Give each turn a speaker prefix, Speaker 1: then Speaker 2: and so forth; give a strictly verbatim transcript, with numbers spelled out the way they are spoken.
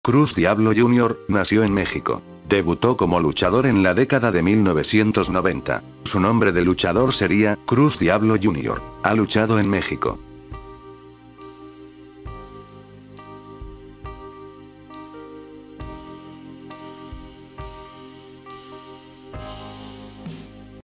Speaker 1: Cruz Diablo junior, nació en México. Debutó como luchador en la década de mil novecientos noventa. Su nombre de luchador sería Cruz Diablo junior Ha luchado en México,